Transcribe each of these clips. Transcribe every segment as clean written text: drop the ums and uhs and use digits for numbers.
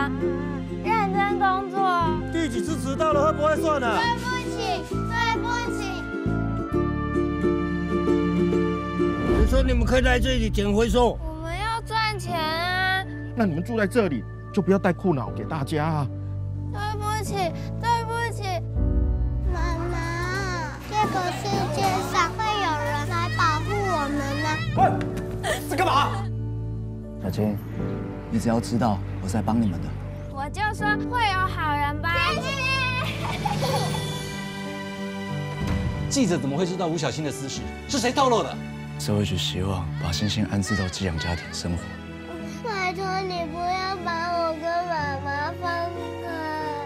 了，认真工作。 第几次迟到了，会不会算啊？ 对不起，对不起。 你说你们可以来这里捡回收？ 我们要赚钱啊！ 那你们住在这里，就不要带苦恼给大家啊。 对不起，对不起，妈妈，这个世界上会有人来保护我们呢。 喂，在干嘛？ 小青，你只要知道我是来帮你们的。 我就说会有好人帮你。 记者怎么会知道吴小欣的私事？是谁透露的？ 社会局希望把欣欣安置到寄养家庭生活。 拜托你不要把我跟妈妈分开。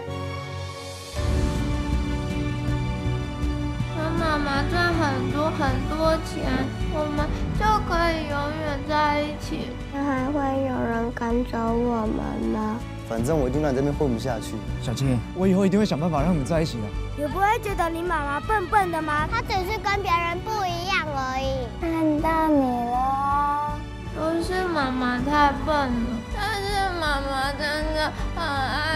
等妈妈赚很多钱，我们就可以永远在一起。还会有人赶走我们吗？ 反正我一定让你这边混不下去。 小青，我以后一定会想办法让你们在一起的。 你不会觉得你妈妈笨笨的吗？她只是跟别人不一样而已。看到你了，不是妈妈太笨了，但是妈妈真的很爱